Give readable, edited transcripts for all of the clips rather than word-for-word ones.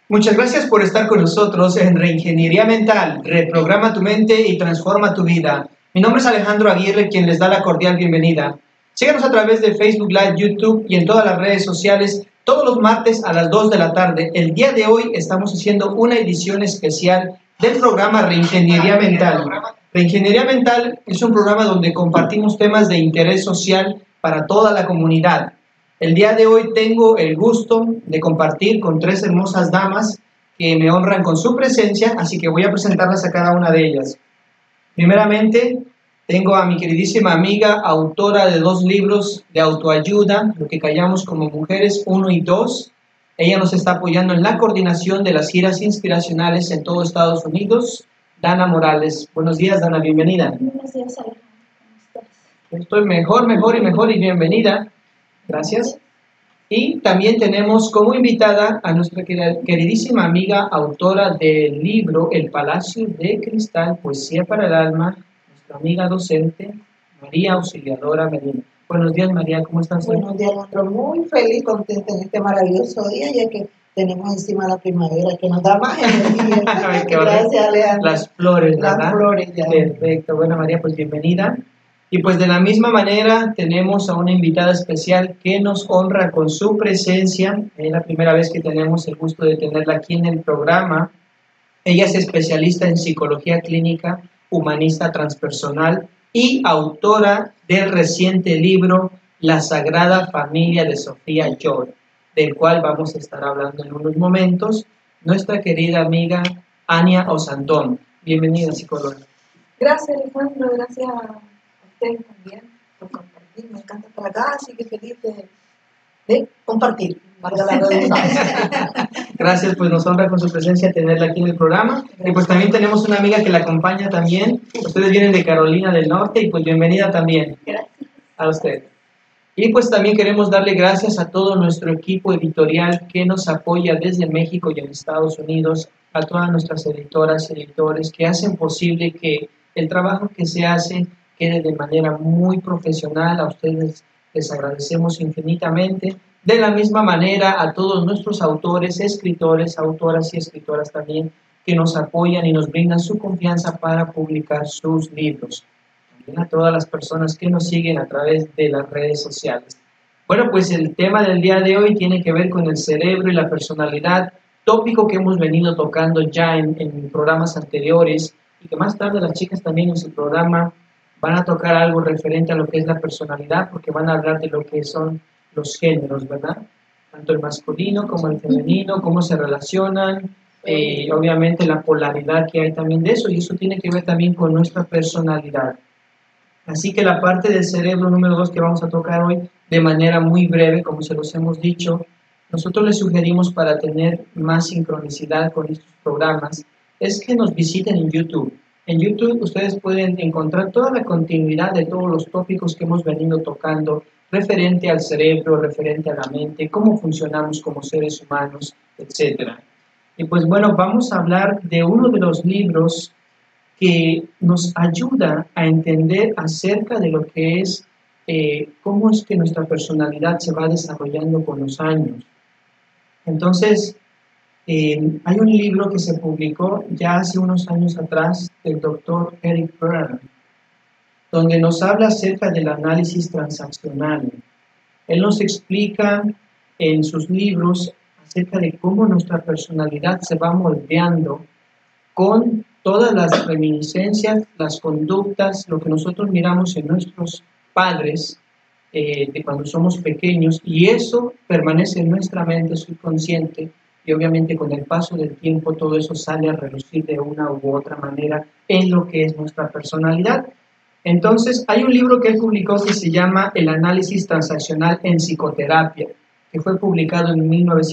Muchas gracias por estar con nosotros en Reingeniería Mental. Reprograma tu mente y transforma tu vida. Mi nombre es Alejandro Aguirre, quien les da la cordial bienvenida. Síganos a través de Facebook Live, YouTube y en todas las redes sociales todos los martes a las 2 de la tarde. El día de hoy estamos haciendo una edición especial del programa Reingeniería Mental. Reingeniería Mental es un programa donde compartimos temas de interés social para toda la comunidad. El día de hoy tengo el gusto de compartir con tres hermosas damas que me honran con su presencia, así que voy a presentarlas a cada una de ellas. Primeramente, tengo a mi queridísima amiga, autora de 2 libros de autoayuda, Lo que callamos como mujeres, 1 y 2. Ella nos está apoyando en la coordinación de las giras inspiracionales en todo Estados Unidos. Dana Morales. Buenos días, Dana, bienvenida. Buenos días, Alejandro. ¿Cómo estás? Estoy mejor y bienvenida. Gracias. Y también tenemos como invitada a nuestra queridísima amiga, autora del libro El Palacio de Cristal, Poesía para el Alma, nuestra amiga docente, María Auxiliadora Medina. Buenos días, María, ¿cómo estás? Buenos días, Alejandro. Muy feliz, contenta en este maravilloso día, ya que tenemos encima la primavera, que nos da más energía. Ay, Gracias, Alejandro. Las flores, ¿verdad? Las flores, ya. Perfecto. Bueno, María, pues bienvenida. Y pues de la misma manera tenemos a una invitada especial que nos honra con su presencia. Es la primera vez que tenemos el gusto de tenerla aquí en el programa. Ella es especialista en psicología clínica, humanista transpersonal y autora del reciente libro La Sagrada Familia de Sofía Joy, del cual vamos a estar hablando en unos momentos. Nuestra querida amiga Ania Osandón. Bienvenida, psicóloga. Gracias, Alejandro. Gracias a ustedes también por compartir. Me encanta estar acá, así que feliz de compartir. Valga la redundancia. Gracias, pues nos honra con su presencia tenerla aquí en el programa. Y pues también tenemos una amiga que la acompaña también. Ustedes vienen de Carolina del Norte y pues bienvenida también. Gracias. A usted. Y pues también queremos darle gracias a todo nuestro equipo editorial que nos apoya desde México y en Estados Unidos, a todas nuestras editoras y editores que hacen posible que el trabajo que se hace quede de manera muy profesional. A ustedes les agradecemos infinitamente. De la misma manera a todos nuestros autores, escritores, autoras y escritoras también que nos apoyan y nos brindan su confianza para publicar sus libros. También a todas las personas que nos siguen a través de las redes sociales. Bueno, pues el tema del día de hoy tiene que ver con el cerebro y la personalidad, tópico que hemos venido tocando ya en programas anteriores y que más tarde las chicas también en su programa van a tocar algo referente a lo que es la personalidad, porque van a hablar de lo que son los géneros, ¿verdad? Tanto el masculino como el femenino, cómo se relacionan, obviamente la polaridad que hay también de eso, y eso tiene que ver también con nuestra personalidad. Así que la parte del cerebro número 2 que vamos a tocar hoy, de manera muy breve, como se los hemos dicho, nosotros les sugerimos para tener más sincronicidad con estos programas, es que nos visiten en YouTube. En YouTube ustedes pueden encontrar toda la continuidad de todos los tópicos que hemos venido tocando referente al cerebro, referente a la mente, cómo funcionamos como seres humanos, etc. Y pues bueno, vamos a hablar de uno de los libros que nos ayuda a entender acerca de lo que es, cómo es que nuestra personalidad se va desarrollando con los años. Entonces, hay un libro que se publicó ya hace unos años atrás del doctor Eric Berne, donde nos habla acerca del análisis transaccional. Él nos explica en sus libros acerca de cómo nuestra personalidad se va moldeando con todas las reminiscencias, las conductas, lo que nosotros miramos en nuestros padres de cuando somos pequeños, y eso permanece en nuestra mente subconsciente. Y obviamente con el paso del tiempo todo eso sale a relucir de una u otra manera en lo que es nuestra personalidad. Entonces hay un libro que él publicó que se llama El análisis transaccional en psicoterapia, que fue publicado en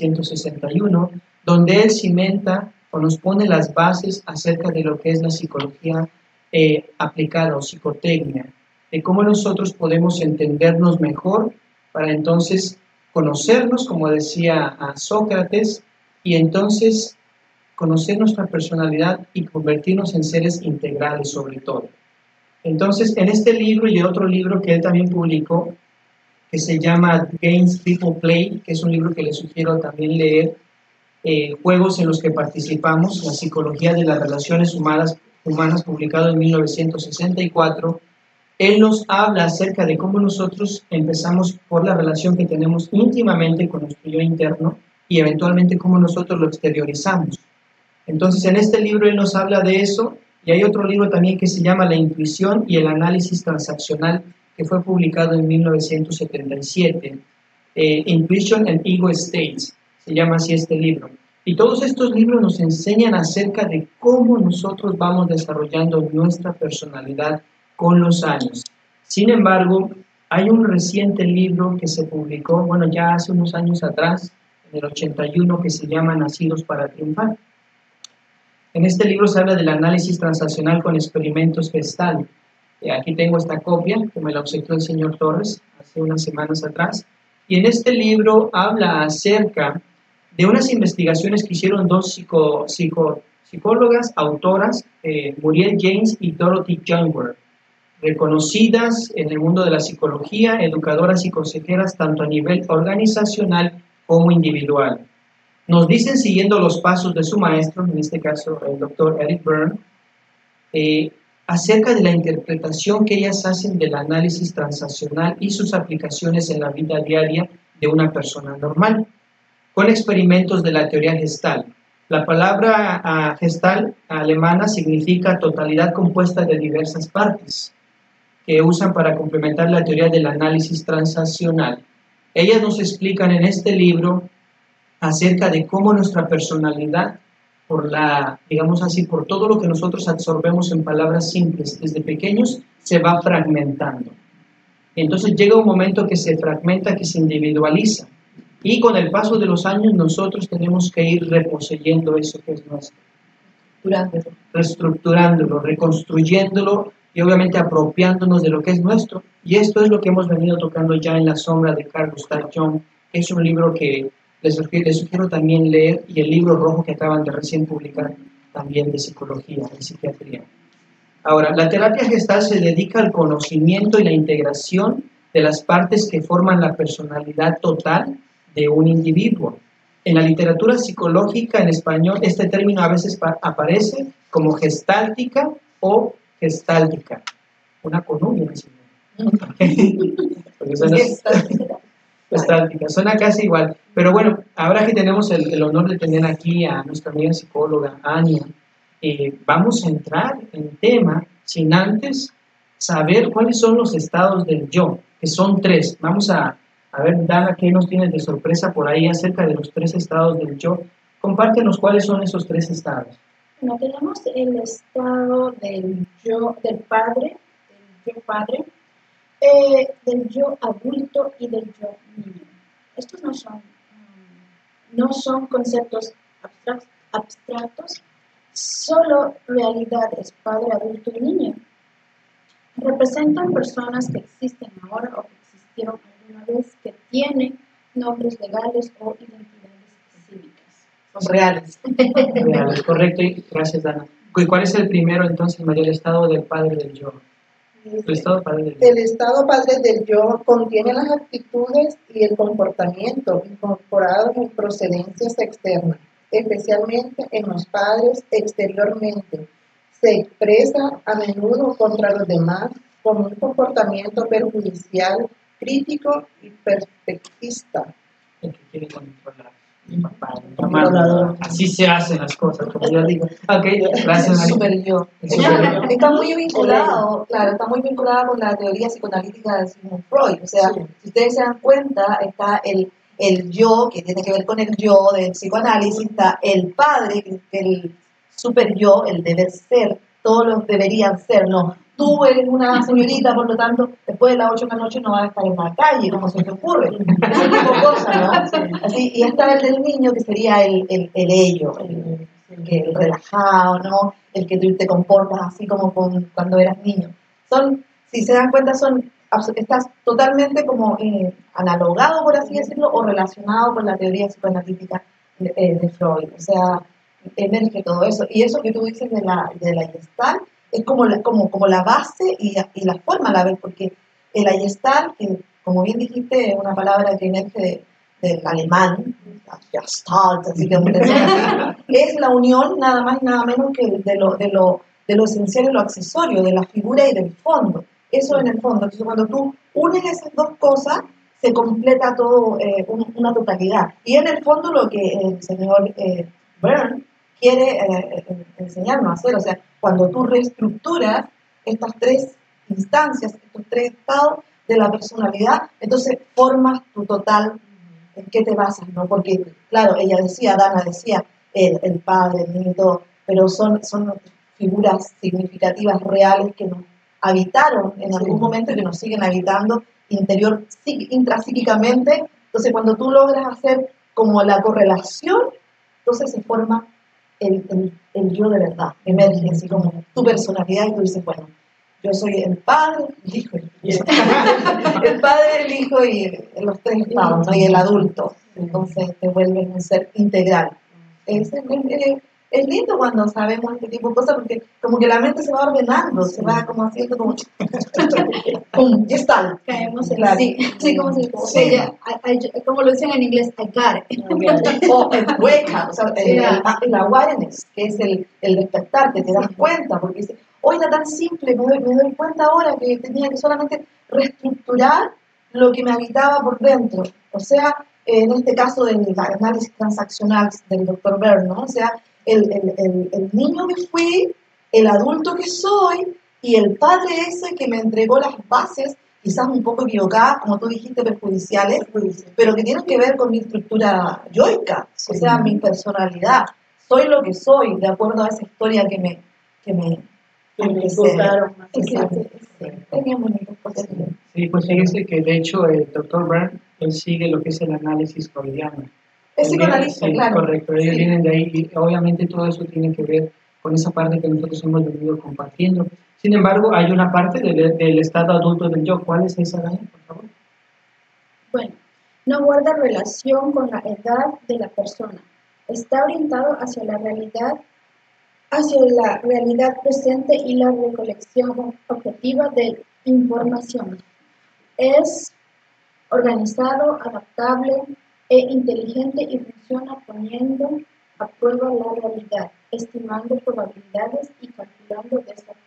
1961, donde él cimenta o nos pone las bases acerca de lo que es la psicología aplicada o psicotecnia, de cómo nosotros podemos entendernos mejor para entonces conocernos, como decía a Sócrates, y entonces conocer nuestra personalidad y convertirnos en seres integrales sobre todo. Entonces, en este libro y otro libro que él también publicó, que se llama Games People Play, que es un libro que les sugiero también leer, juegos en los que participamos, La psicología de las relaciones humanas, publicado en 1964, él nos habla acerca de cómo nosotros empezamos por la relación que tenemos íntimamente con nuestro yo interno y eventualmente cómo nosotros lo exteriorizamos. Entonces, en este libro él nos habla de eso, y hay otro libro también que se llama La intuición y el análisis transaccional, que fue publicado en 1977. Intuition and Ego States, se llama así este libro. Y todos estos libros nos enseñan acerca de cómo nosotros vamos desarrollando nuestra personalidad con los años. Sin embargo, hay un reciente libro que se publicó, bueno, ya hace unos años atrás, en el 81, que se llama Nacidos para Triunfar. En este libro se habla del análisis transaccional con experimentos Gestalt. Aquí tengo esta copia que me la obsequió el señor Torres hace unas semanas atrás. Y en este libro habla acerca de unas investigaciones que hicieron dos psicólogas, autoras, Muriel James y Dorothy Youngworth, reconocidas en el mundo de la psicología, educadoras y consejeras tanto a nivel organizacional como individual. Nos dicen, siguiendo los pasos de su maestro, en este caso el doctor Eric Berne, acerca de la interpretación que ellas hacen del análisis transaccional y sus aplicaciones en la vida diaria de una persona normal, con experimentos de la teoría Gestalt. La palabra Gestalt alemana significa totalidad compuesta de diversas partes, que usan para complementar la teoría del análisis transaccional. Ellas nos explican en este libro acerca de cómo nuestra personalidad, digamos así, por todo lo que nosotros absorbemos en palabras simples desde pequeños, se va fragmentando. Entonces llega un momento que se fragmenta, que se individualiza. Y con el paso de los años nosotros tenemos que ir reposeyendo eso que es nuestro. Reestructurándolo, reconstruyéndolo y obviamente apropiándonos de lo que es nuestro. Y esto es lo que hemos venido tocando ya en La sombra de Carl Gustav Jung, que es un libro que les sugiero también leer, y el libro rojo que acaban de recién publicar también de psicología, de psiquiatría. Ahora, la terapia gestal se dedica al conocimiento y la integración de las partes que forman la personalidad total de un individuo. En la literatura psicológica en español, este término a veces aparece como gestáltica o gestáltica. Una con gestáltica, suena casi igual. Pero bueno, ahora que tenemos el honor de tener aquí a nuestra amiga psicóloga, Ania, vamos a entrar en tema sin antes saber cuáles son los estados del yo, que son 3. Vamos a ver, Dana, ¿qué nos tienes de sorpresa por ahí acerca de los 3 estados del yo? Compártenos cuáles son esos 3 estados. Bueno, tenemos el estado del yo, del yo padre, del yo adulto y del yo niño. Estos no son conceptos abstractos, solo realidades, padre, adulto y niño. Representan personas que existen ahora o que existieron alguna vez, que tienen nombres legales o identidades cívicas. Son reales. Reales, correcto, y gracias, Dana. ¿Cuál es el primero entonces, María, el estado del padre del yo? El estado padre del yo. El estado padre del yo contiene las actitudes y el comportamiento incorporados en procedencias externas, especialmente en los padres exteriormente. Se expresa a menudo contra los demás con un comportamiento perjudicial, crítico y perspectivista. El que quiere controlar. Mi papá, mi mamá. Así se hacen las cosas, como yo digo. Ok, gracias, María. Super yo. Está muy vinculado, claro, está muy vinculado con la teoría psicoanalítica de Sigmund Freud. O sea, si ustedes se dan cuenta, está el yo, que tiene que ver con el yo del psicoanálisis, está el padre, que es el super yo, el deber ser, todos los deberían ser, no. Tú eres una señorita, por lo tanto, después de las 8 de la noche no vas a estar en la calle, como se te ocurre. Ese tipo de cosas, ¿no? Así, y está el del niño, que sería el ello, el relajado, ¿no? El que tú te comportas así como cuando eras niño. Si se dan cuenta, estás totalmente como analogado, por así decirlo, o relacionado con la teoría psicoanalítica de Freud. O sea, emerge todo eso. Y eso que tú dices de la Gestalt, es como la base y la forma a la vez, porque el Gestalt, que como bien dijiste, es una palabra que emerge del alemán, Gestalt, así que es la unión nada más y nada menos que de lo esencial y lo accesorio, de la figura y del fondo. Eso en el fondo. Entonces, cuando tú unes esas dos cosas, se completa todo una totalidad. Y en el fondo lo que el señor Byrne quiere enseñarnos a hacer, o sea, cuando tú reestructuras estas tres instancias, estos tres estados de la personalidad, entonces formas tu total, en qué te basas, ¿no? Porque, claro, ella decía, Dana decía, el padre, el niño y todo, pero son figuras significativas, reales, que nos habitaron en algún momento y que nos siguen habitando intrapsíquicamente. Entonces, cuando tú logras hacer como la correlación, entonces se forma el yo de verdad, emerge así como tu personalidad y tú dices, bueno, yo soy el padre, el hijo, el padre, el hijo y los tres estados, ¿no? Y el adulto. Entonces te vuelves un ser integral. Es lindo cuando sabemos este tipo de cosas porque como que la mente se va ordenando, se va como haciendo como ¡pum! Ya está. Caemos en Claro. sí, como si Sí. como lo dicen en inglés, I got it. O el wake up, o sea, el awareness, que es el despertarte, te das cuenta, porque dices, hoy era tan simple, me doy cuenta ahora que tenía que solamente reestructurar lo que me habitaba por dentro. O sea, en este caso del análisis transaccional del Dr. Byrne, ¿no? O sea, el niño que fui, el adulto que soy y el padre ese que me entregó las bases, quizás un poco equivocadas, como tú dijiste, perjudiciales, pero que tienen que ver con mi estructura yoica, o sea, mi personalidad. Soy lo que soy, de acuerdo a esa historia que me inculcaron. es bien bonito. Sí, pues fíjese que de hecho el doctor Byrne, él sigue lo que es el análisis freudiano. Es psicoanalista, Sí, claro. correcto, ellos Sí. vienen de ahí y obviamente todo eso tiene que ver con esa parte que nosotros hemos venido compartiendo. Sin embargo, hay una parte del estado adulto del yo. ¿Cuál es esa, Dani, por favor? Bueno, no guarda relación con la edad de la persona. Está orientado hacia la realidad presente y la recolección objetiva de información. Es organizado, adaptable e inteligente y funciona poniendo a prueba la realidad, estimando probabilidades y calculando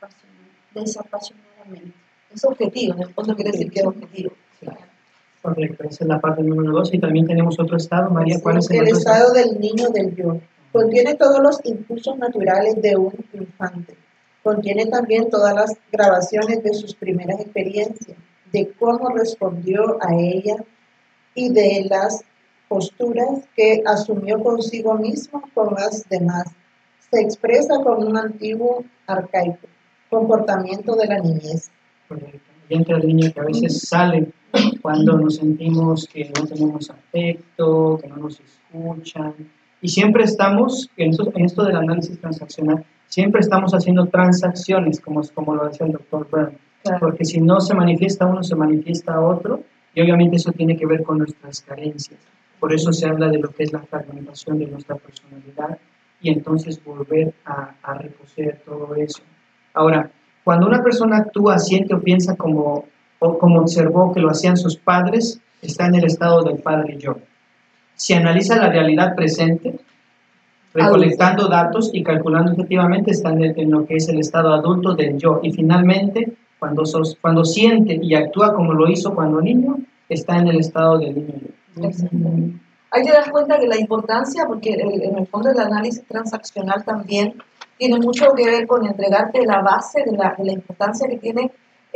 desapasionadamente. Es objetivo, en el fondo quiere decir que es objetivo. Correcto, esa es la parte número 2. Y también tenemos otro estado. María, ¿cuál es el El otro estado del niño del yo. Contiene todos los impulsos naturales de un infante. Contiene también todas las grabaciones de sus primeras experiencias, de cómo respondió a ella y de las posturas que asumió consigo mismo con las demás. Se expresa con un antiguo arcaico comportamiento de la niñez. Correcto. Y entra el niño que a veces sale cuando nos sentimos que no tenemos afecto, que no nos escuchan. Y siempre estamos, en esto del análisis transaccional, siempre estamos haciendo transacciones, como lo decía el doctor Byrne. Claro. Porque si no se manifiesta uno, se manifiesta otro, y obviamente eso tiene que ver con nuestras carencias. Por eso se habla de lo que es la fragmentación de nuestra personalidad, y entonces volver a recoger todo eso. Ahora, cuando una persona actúa, siente o piensa como observó que lo hacían sus padres, está en el estado del padre yo. Si analiza la realidad presente, recolectando datos y calculando efectivamente, está en lo que es el estado adulto del yo. Y finalmente, cuando siente y actúa como lo hizo cuando niño, está en el estado del niño yo. Ahí te das cuenta que la importancia, porque en el fondo el análisis transaccional también tiene mucho que ver con entregarte la base de la importancia que tiene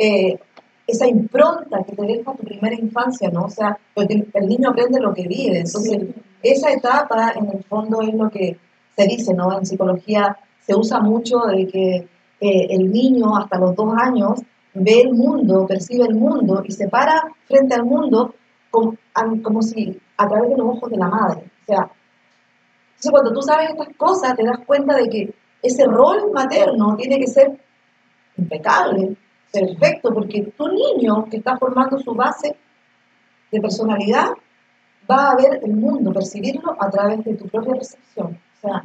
esa impronta que te deja tu primera infancia, ¿no? O sea, porque el niño aprende lo que vive. Entonces, esa etapa en el fondo es lo que se dice, ¿no? En psicología se usa mucho de que el niño hasta los 2 años ve el mundo, percibe el mundo y se para frente al mundo como si a través de los ojos de la madre. O sea, entonces cuando tú sabes estas cosas te das cuenta de que ese rol materno tiene que ser impecable, perfecto, porque tu niño que está formando su base de personalidad va a ver el mundo, percibirlo a través de tu propia percepción. O sea,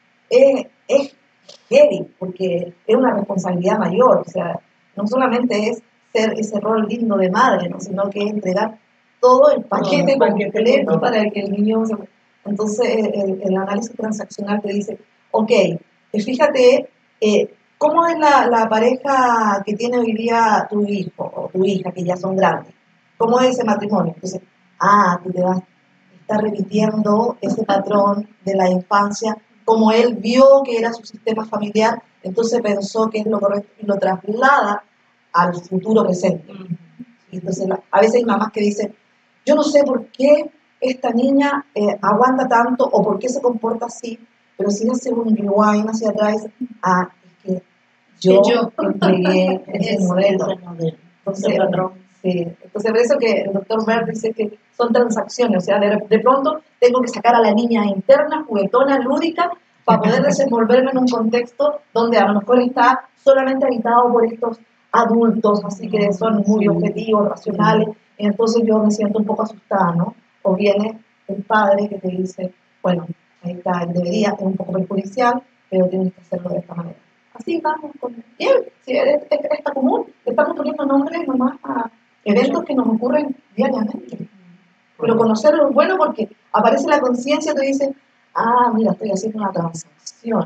es heavy, porque es una responsabilidad mayor. O sea, no solamente es ser ese rol lindo de madre, ¿no? Sino que es entregar todo el paquete completo para que el niño Entonces, el análisis transaccional te dice, ok, fíjate, ¿cómo es la pareja que tiene hoy día tu hijo o tu hija, que ya son grandes? ¿Cómo es ese matrimonio? Entonces, tú te vas a estar repitiendo ese patrón de la infancia, como él vio que era su sistema familiar, entonces pensó que es lo correcto y lo traslada al futuro presente. Entonces, a veces hay mamás que dicen, yo no sé por qué esta niña aguanta tanto o por qué se comporta así, pero si hace un rewind hacia atrás, es que yo entregué ese modelo. Entonces, entonces, por eso que el doctor Bert dice que son transacciones, o sea, de pronto tengo que sacar a la niña interna, juguetona, lúdica, para poder desenvolverme en un contexto donde a lo mejor está solamente habitado por estos adultos, así que son muy objetivos, racionales, y entonces yo me siento un poco asustada, ¿no? O viene el padre que te dice, bueno, ahí está, debería, es un poco perjudicial, pero tienes que hacerlo de esta manera. Así vamos con bien, si está común, estamos poniendo nombres nomás a eventos que nos ocurren diariamente. Pero conocerlo es bueno porque aparece la conciencia, te dice, mira, estoy haciendo una transacción.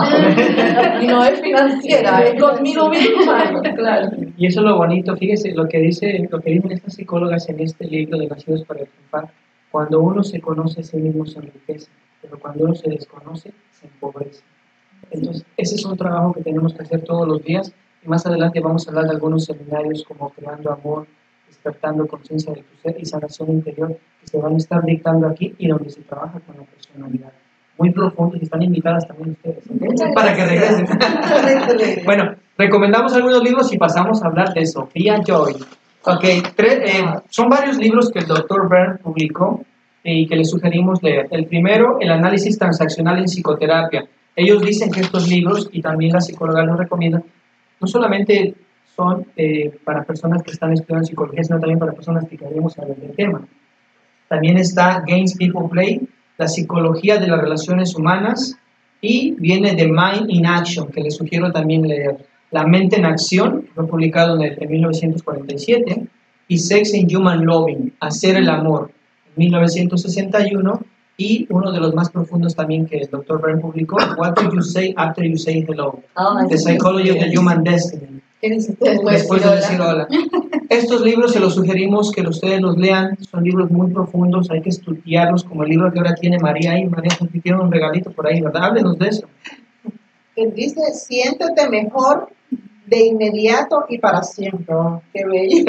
Y no es financiera, es conmigo misma. Claro. Y eso es lo bonito, fíjese, lo que dicen estas psicólogas en este libro de Nacidos para Triunfar, cuando uno se conoce a sí mismo se enriquece, pero cuando uno se desconoce se empobrece. Entonces, ese es un trabajo que tenemos que hacer todos los días y más adelante vamos a hablar de algunos seminarios como Creando Amor, Despertando Conciencia de tu Ser y Sanación Interior que se van a estar dictando aquí y donde se trabaja con la personalidad. Muy profundos y están invitadas también ustedes, ¿okay? Para que regresen. Bueno, recomendamos algunos libros y pasamos a hablar de Sofía Joy. Okay, son varios libros que el Dr. Bern publicó y que le sugerimos leer. El primero, El análisis transaccional en psicoterapia. Ellos dicen que estos libros, y también la psicóloga los recomienda, no solamente son para personas que están estudiando psicología, sino también para personas que queremos saber del tema. También está Games People Play, la psicología de las relaciones humanas, y viene The Mind in Action, que les sugiero también leer. La mente en acción, que fue publicado en 1947, y Sex and Human Loving, Hacer el amor, en 1961, y uno de los más profundos también que el Dr. Bern publicó, What Do You Say After You Say Hello? The Psychology of the Human Destiny. Después de decir hola. Estos libros se los sugerimos que ustedes los lean, son libros muy profundos, hay que estudiarlos, como el libro que ahora tiene María ahí. María, tiene un regalito por ahí, ¿verdad? Háblenos de eso. Él dice, siéntete mejor de inmediato y para siempre. Oh, qué bello.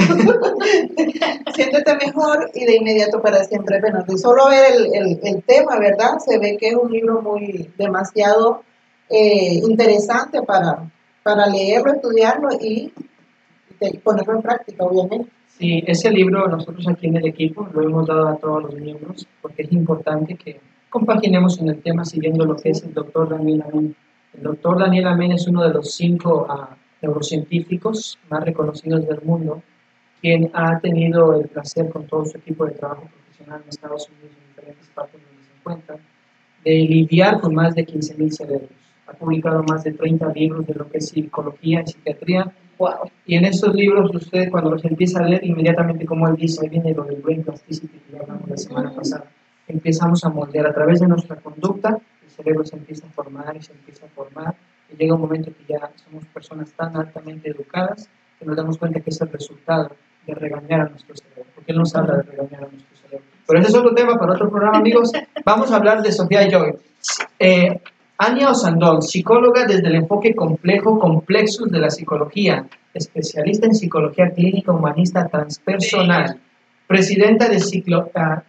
Siéntete mejor y de inmediato para siempre. Bueno, de solo ver el tema, ¿verdad? Se ve que es un libro demasiado interesante para leerlo, estudiarlo y ponerlo en práctica, obviamente. Sí, ese libro nosotros aquí en el equipo lo hemos dado a todos los miembros porque es importante que compaginemos en el tema siguiendo lo que es el doctor Daniel Amen. El doctor Daniel Amen es uno de los 5 neurocientíficos más reconocidos del mundo, quien ha tenido el placer con todo su equipo de trabajo profesional en Estados Unidos y en diferentes partes donde se encuentran, de lidiar con más de 15,000 cerebros. Ha publicado más de 30 libros de lo que es psicología y psiquiatría. Wow. Y en estos libros usted cuando los empieza a leer, inmediatamente como él dice, ahí viene lo del brain plasticity que ya hablamos la semana pasada, empezamos a moldear a través de nuestra conducta, el cerebro se empieza a formar y se empieza a formar, y llega un momento que ya somos personas tan altamente educadas que nos damos cuenta que es el resultado de regañar a nuestro cerebro, porque él nos habla de regañar a nuestro cerebro. Pero ese es otro tema para otro programa, amigos. Vamos a hablar de Sofía Joy. Ania Osandón, psicóloga desde el enfoque complexus de la psicología, especialista en psicología clínica humanista transpersonal, presidenta de Ciclopea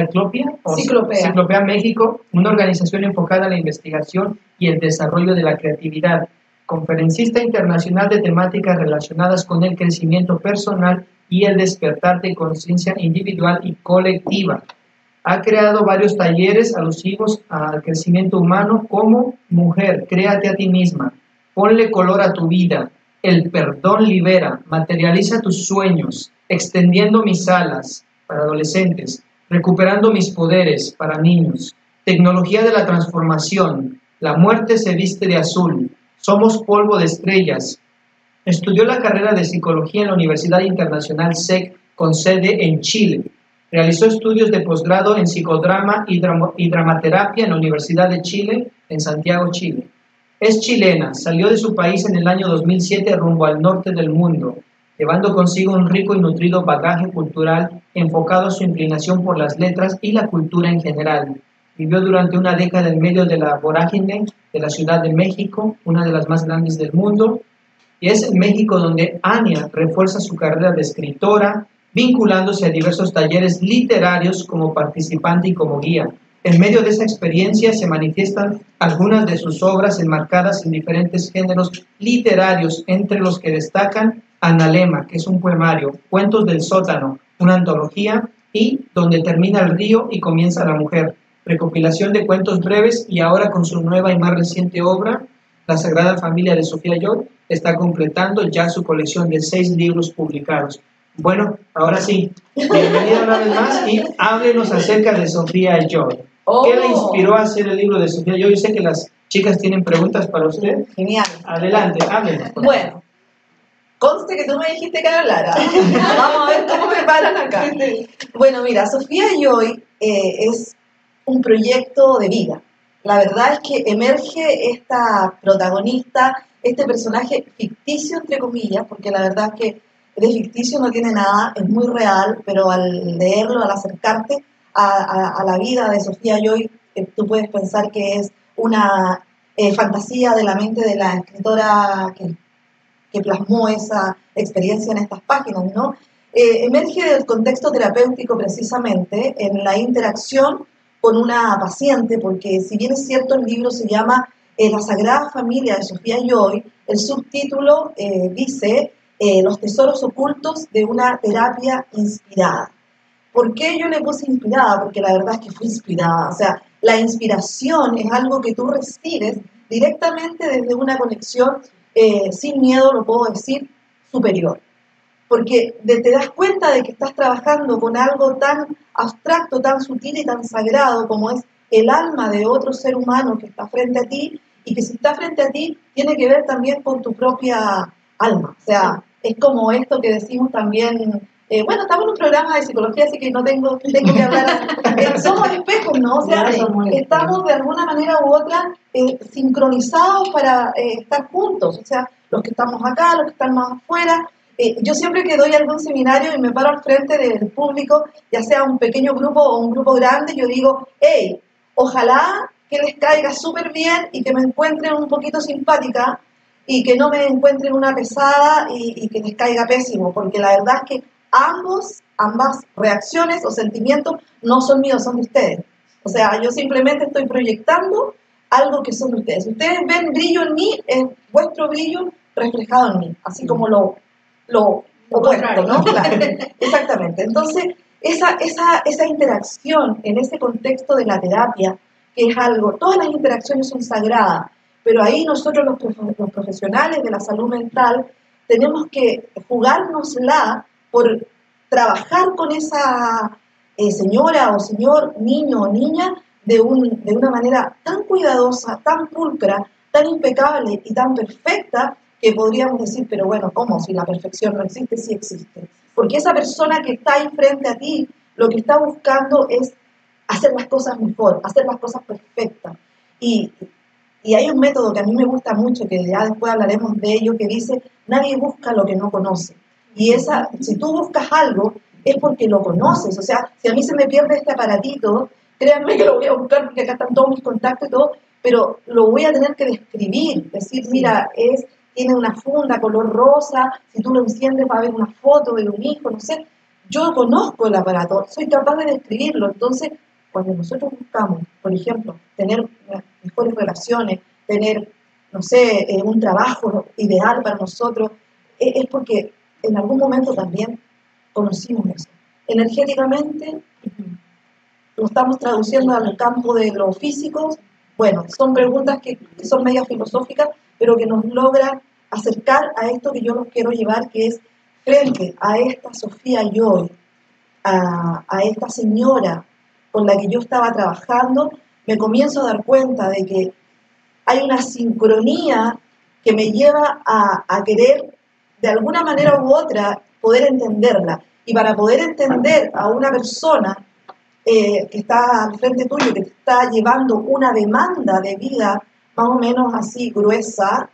México, una organización enfocada en la investigación y el desarrollo de la creatividad, conferencista internacional de temáticas relacionadas con el crecimiento personal y el despertar de conciencia individual y colectiva. Ha creado varios talleres alusivos al crecimiento humano como Mujer, créate a ti misma, ponle color a tu vida, el perdón libera, materializa tus sueños, extendiendo mis alas para adolescentes, recuperando mis poderes para niños, tecnología de la transformación, la muerte se viste de azul, somos polvo de estrellas. Estudió la carrera de psicología en la Universidad Internacional SEC con sede en Chile. Realizó estudios de posgrado en psicodrama y dramaterapia en la Universidad de Chile, en Santiago, Chile. Es chilena, salió de su país en el año 2007 rumbo al norte del mundo, llevando consigo un rico y nutrido bagaje cultural enfocado a su inclinación por las letras y la cultura en general. Vivió durante una década en medio de la vorágine de la Ciudad de México, una de las más grandes del mundo, y es en México donde Ania refuerza su carrera de escritora, vinculándose a diversos talleres literarios como participante y como guía. En medio de esa experiencia se manifiestan algunas de sus obras enmarcadas en diferentes géneros literarios, entre los que destacan Analema, que es un poemario, Cuentos del Sótano, una antología, y Donde termina el río y comienza la mujer, recopilación de cuentos breves, y ahora con su nueva y más reciente obra, La Sagrada Familia de Sofía Joy, está completando ya su colección de 6 libros publicados. Bueno, ahora sí, bienvenida una vez más y háblenos acerca de Sofía Joy. ¿Qué le inspiró a hacer el libro de Sofía Joy? Yo sé que las chicas tienen preguntas para usted. Genial. Adelante, háblenos. Bueno, conste que tú me dijiste que hablara. Vamos a ver cómo me paran acá. Bueno, mira, Sofía Joy es un proyecto de vida. La verdad es que emerge esta protagonista, este personaje ficticio, entre comillas, porque la verdad es que de ficticio no tiene nada, es muy real, pero al leerlo, al acercarte a la vida de Sofía Joy, tú puedes pensar que es una fantasía de la mente de la escritora que plasmó esa experiencia en estas páginas, ¿no? Emerge del contexto terapéutico precisamente en la interacción con una paciente, porque si bien es cierto el libro se llama La Sagrada Familia de Sofía Joy, el subtítulo dice Los tesoros ocultos de una terapia inspirada. ¿Por qué yo le puse inspirada? Porque la verdad es que fui inspirada. O sea, la inspiración es algo que tú recibes directamente desde una conexión, sin miedo, lo puedo decir, superior. Porque te das cuenta de que estás trabajando con algo tan abstracto, tan sutil y tan sagrado como es el alma de otro ser humano que está frente a ti, y que si está frente a ti tiene que ver también con tu propia alma. O sea, es como esto que decimos también, bueno, estamos en un programa de psicología, así que no tengo que hablar, somos espejos, ¿no? O sea, estamos de alguna manera u otra sincronizados para estar juntos, o sea, los que estamos acá, los que están más afuera. Yo siempre que doy algún seminario y me paro al frente del público, ya sea un pequeño grupo o un grupo grande, yo digo, hey, ojalá que les caiga súper bien y que me encuentren un poquito simpática y que no me encuentren una pesada y que les caiga pésimo, porque la verdad es que ambas reacciones o sentimientos no son míos, son de ustedes. O sea, yo simplemente estoy proyectando algo que son de ustedes. Si ustedes ven brillo en mí, es vuestro brillo reflejado en mí, así como lo opuesto, ¿no? Claro, exactamente. Entonces, esa interacción en ese contexto de la terapia, que es algo, todas las interacciones son sagradas, pero ahí nosotros los profesionales de la salud mental tenemos que jugárnosla por trabajar con esa señora o señor, niño o niña de una manera tan cuidadosa, tan pulcra, tan impecable y tan perfecta, que podríamos decir, pero bueno, ¿cómo? Si la perfección no existe, sí existe. Porque esa persona que está ahí frente a ti, lo que está buscando es hacer las cosas mejor, hacer las cosas perfectas. Y hay un método que a mí me gusta mucho, que ya después hablaremos de ello, que dice, nadie busca lo que no conoce. Y si tú buscas algo, es porque lo conoces. O sea, si a mí se me pierde este aparatito, créanme que lo voy a buscar porque acá están todos mis contactos y todo, pero lo voy a tener que describir, decir, mira, tiene una funda color rosa, si tú lo enciendes va a haber una foto de un hijo, no sé. Yo conozco el aparato, soy capaz de describirlo. Entonces, cuando nosotros buscamos, por ejemplo, tener mejores relaciones, tener, no sé, un trabajo ideal para nosotros, es porque en algún momento también conocimos eso. Energéticamente, lo estamos traduciendo al campo de lo físico. Bueno, son preguntas que son medio filosóficas, pero que nos logran acercar a esto que yo los quiero llevar, que es frente a esta Sofía Joy, a esta señora con la que yo estaba trabajando, me comienzo a dar cuenta de que hay una sincronía que me lleva a querer, de alguna manera u otra, poder entenderla. Y para poder entender a una persona que está al frente tuyo, que te está llevando una demanda de vida más o menos así gruesa,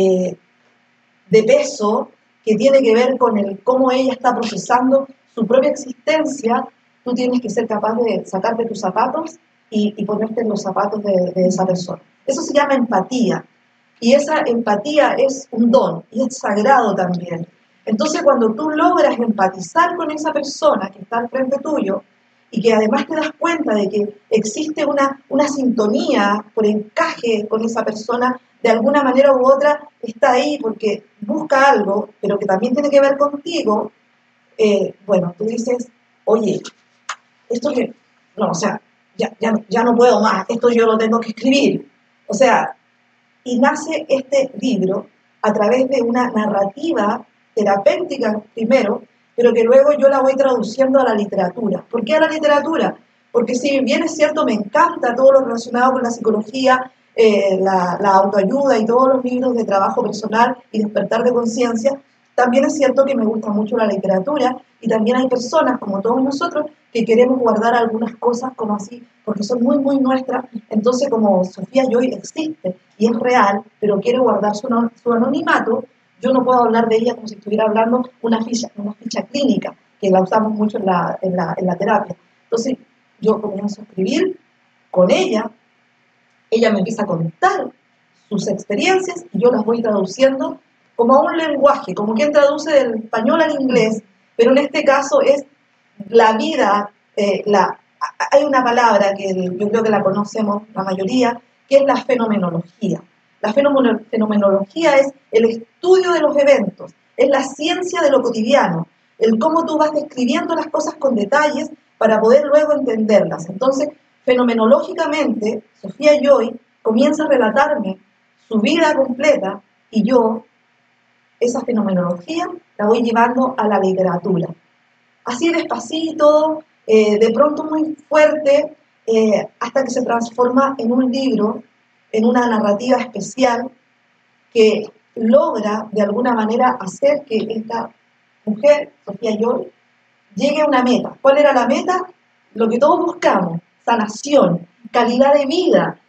de peso, que tiene que ver con el cómo ella está procesando su propia existencia, tú tienes que ser capaz de sacarte tus zapatos y ponerte en los zapatos de esa persona. Eso se llama empatía. Y esa empatía es un don y es sagrado también. Entonces, cuando tú logras empatizar con esa persona que está al frente tuyo y que además te das cuenta de que existe una sintonía por encaje con esa persona, de alguna manera u otra está ahí porque busca algo, pero que también tiene que ver contigo, bueno, tú dices, oye, esto que, no, o sea, ya no puedo más, esto yo lo tengo que escribir. O sea, y nace este libro a través de una narrativa terapéutica primero, pero que luego yo la voy traduciendo a la literatura. ¿Por qué a la literatura? Porque si bien es cierto, me encanta todo lo relacionado con la psicología, la autoayuda y todos los libros de trabajo personal y despertar de conciencia, también es cierto que me gusta mucho la literatura y también hay personas, como todos nosotros, que queremos guardar algunas cosas como así, porque son muy, muy nuestras. Entonces, como Sofía Joy existe y es real, pero quiere guardar su anonimato, yo no puedo hablar de ella como si estuviera hablando una ficha clínica, que la usamos mucho en la terapia. Entonces, yo comienzo a escribir con ella me empieza a contar sus experiencias y yo las voy traduciendo como a un lenguaje, como quien traduce del español al inglés, pero en este caso es la vida, hay una palabra que yo creo que la conocemos la mayoría, que es la fenomenología. La fenomenología es el estudio de los eventos, es la ciencia de lo cotidiano, el cómo tú vas describiendo las cosas con detalles para poder luego entenderlas. Entonces, fenomenológicamente, Sofía Joy comienza a relatarme su vida completa y yo esa fenomenología la voy llevando a la literatura. Así despacito, de pronto muy fuerte, hasta que se transforma en un libro, en una narrativa especial que logra de alguna manera hacer que esta mujer, Sofía Joy, llegue a una meta. ¿Cuál era la meta? Lo que todos buscamos, sanación, calidad de vida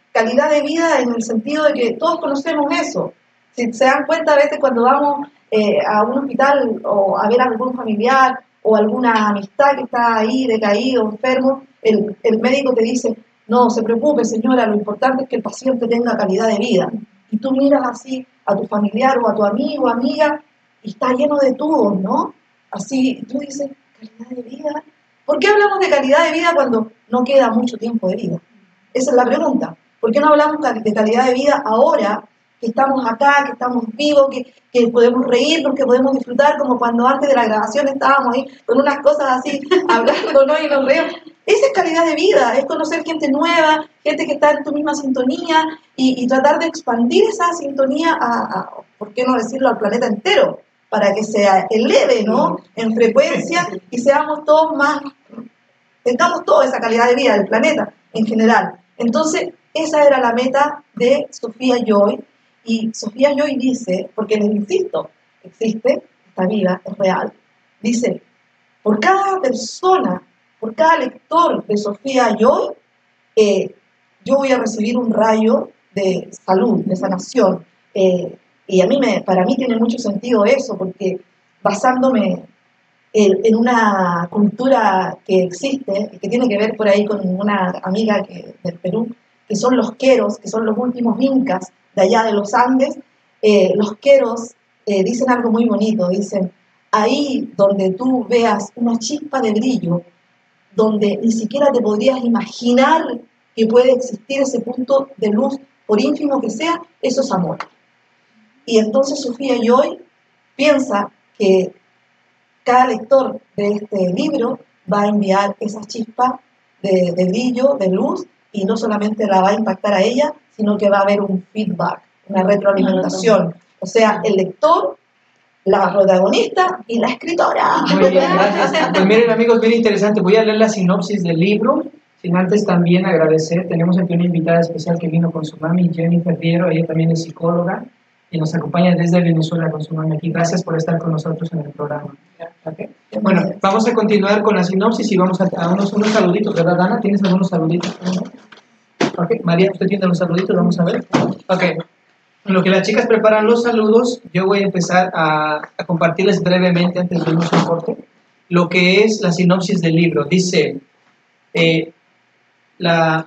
en el sentido de que todos conocemos eso. Si se dan cuenta, a veces cuando vamos a un hospital o a ver a algún familiar o alguna amistad que está ahí decaído, enfermo, el médico te dice, no se preocupe señora, lo importante es que el paciente tenga calidad de vida. Y tú miras así a tu familiar o a tu amigo o amiga y está lleno de tubos, ¿no? Así, tú dices, calidad de vida. ¿Por qué hablamos de calidad de vida cuando no queda mucho tiempo de vida? Esa es la pregunta. ¿Por qué no hablamos de calidad de vida ahora que estamos acá, que estamos vivos, que podemos reírnos, que podemos disfrutar, como cuando antes de la grabación estábamos ahí con unas cosas así, hablando, ¿no? Y nos reímos? Esa es calidad de vida, es conocer gente nueva, gente que está en tu misma sintonía y tratar de expandir esa sintonía ¿por qué no decirlo?, al planeta entero, para que se eleve, ¿no?, en frecuencia y seamos todos más, tengamos toda esa calidad de vida del planeta en general. Entonces, esa era la meta de Sofía Joy. Y Sofía Joy dice, porque les insisto, existe, está viva, es real, dice, por cada persona, por cada lector de Sofía Joy, yo voy a recibir un rayo de salud, de sanación. Y para mí tiene mucho sentido eso, porque basándome en una cultura que existe, que tiene que ver por ahí con una amiga del Perú, que son los queros, que son los últimos incas de allá de los Andes. Los queros dicen algo muy bonito, dicen, ahí donde tú veas una chispa de brillo, donde ni siquiera te podrías imaginar que puede existir ese punto de luz, por ínfimo que sea, eso es amor. Y entonces Sofía Joy piensa que cada lector de este libro va a enviar esa chispa de brillo, de luz, y no solamente la va a impactar a ella, sino que va a haber un feedback, una retroalimentación. O sea, el lector, la protagonista y la escritora. Muy bien, gracias. Pues miren, amigos, bien interesante. Voy a leer la sinopsis del libro, sin antes también agradecer. Tenemos aquí una invitada especial que vino con su mami, Jennifer Diero, ella también es psicóloga. y nos acompaña desde Venezuela con su mami aquí. Gracias por estar con nosotros en el programa. Okay. Bueno, vamos a continuar con la sinopsis y vamos a unos saluditos, ¿verdad, Dana? ¿Tienes algunos saluditos? Ok, María, ¿usted tiene los saluditos? Vamos a ver. Ok. En lo que las chicas preparan los saludos, yo voy a empezar a compartirles brevemente, antes de irnos a un corte, lo que es la sinopsis del libro. Dice, la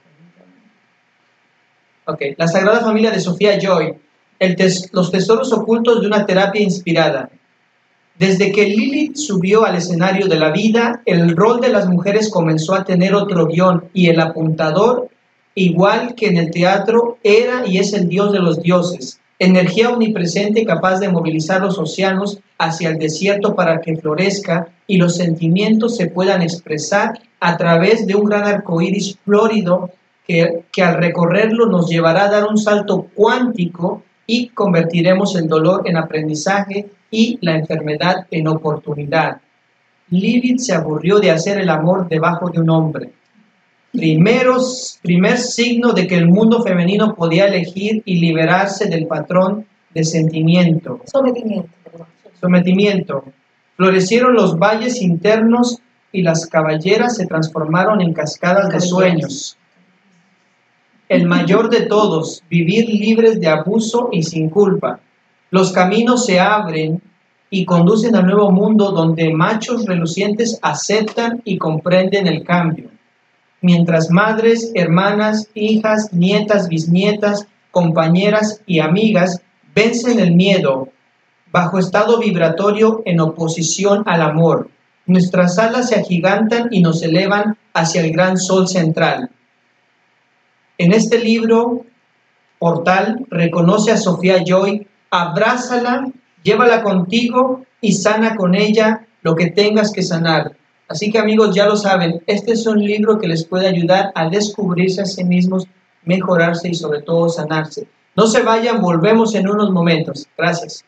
Sagrada Familia de Sofía Joy, los tesoros ocultos de una terapia inspirada. Desde que Lilith subió al escenario de la vida, el rol de las mujeres comenzó a tener otro guión y el apuntador, igual que en el teatro, era y es el dios de los dioses, energía omnipresente capaz de movilizar los océanos hacia el desierto para que florezca y los sentimientos se puedan expresar a través de un gran arcoíris florido que al recorrerlo nos llevará a dar un salto cuántico y convertiremos el dolor en aprendizaje y la enfermedad en oportunidad. Lilith se aburrió de hacer el amor debajo de un hombre. Primer signo de que el mundo femenino podía elegir y liberarse del patrón de sentimiento. Sometimiento. Florecieron los valles internos y las caballeras se transformaron en cascadas de sueños. El mayor de todos, vivir libres de abuso y sin culpa. Los caminos se abren y conducen al nuevo mundo donde machos relucientes aceptan y comprenden el cambio. Mientras madres, hermanas, hijas, nietas, bisnietas, compañeras y amigas vencen el miedo bajo estado vibratorio en oposición al amor. Nuestras alas se agigantan y nos elevan hacia el gran sol central. En este libro, Portal, reconoce a Sofía Joy, abrázala, llévala contigo y sana con ella lo que tengas que sanar. Así que amigos, ya lo saben, este es un libro que les puede ayudar a descubrirse a sí mismos, mejorarse y sobre todo sanarse. No se vayan, volvemos en unos momentos. Gracias.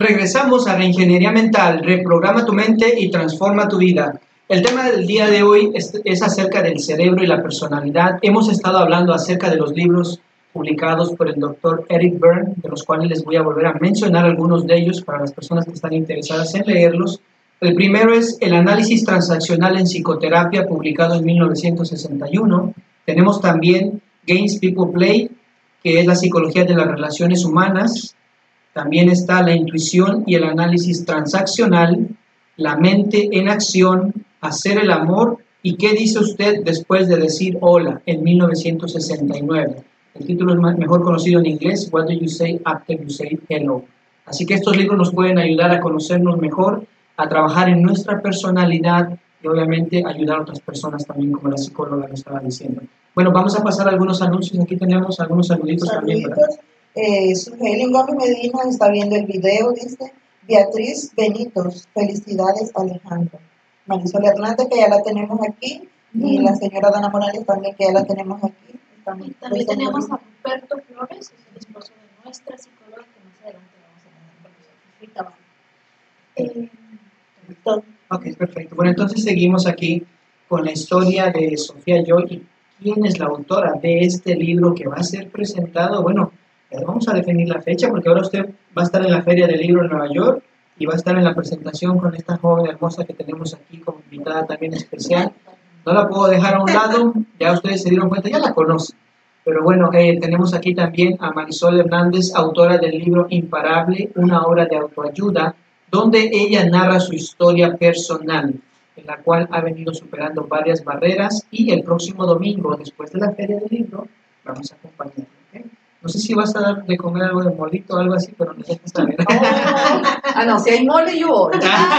Regresamos a Reingeniería Mental, reprograma tu mente y transforma tu vida. El tema del día de hoy es acerca del cerebro y la personalidad. Hemos estado hablando acerca de los libros publicados por el doctor Eric Berne, de los cuales les voy a volver a mencionar algunos de ellos para las personas que están interesadas en leerlos. El primero es El análisis transaccional en psicoterapia, publicado en 1961. Tenemos también Games People Play, que es la psicología de las relaciones humanas. También está La intuición y el análisis transaccional, La mente en acción, Hacer el amor y ¿Qué dice usted después de decir hola? En 1969. El título es mejor conocido en inglés, What do you say after you say hello? Así que estos libros nos pueden ayudar a conocernos mejor, a trabajar en nuestra personalidad y obviamente ayudar a otras personas también, como la psicóloga nos estaba diciendo. Bueno, vamos a pasar a algunos anuncios. Aquí tenemos algunos saluditos también, ¿verdad? Sugelin Gómez Medina está viendo el video, dice Beatriz Benitos, felicidades Alejandro. Marisol Hernández, que ya la tenemos aquí, y la señora Dana Morales también, que ya la tenemos aquí. También tenemos a Ruperto Flores, es el esposo de nuestra psicóloga, que más adelante vamos a tener con nosotros. Ok, perfecto. Bueno, entonces seguimos aquí con la historia de Sofía Joy. ¿Quién es la autora de este libro que va a ser presentado? Bueno, vamos a definir la fecha, porque ahora usted va a estar en la Feria del Libro en Nueva York y va a estar en la presentación con esta joven hermosa que tenemos aquí como invitada también especial. No la puedo dejar a un lado, ya ustedes se dieron cuenta, ya la conocen. Pero bueno, tenemos aquí también a Marisol Hernández, autora del libro Imparable, una obra de autoayuda, donde ella narra su historia personal, en la cual ha venido superando varias barreras, y el próximo domingo, después de la Feria del Libro, vamos a acompañarla. ¿Okay? No sé si vas a dar de comer algo de molito o algo así, pero no sé qué saber. No, si hay mole yo voy.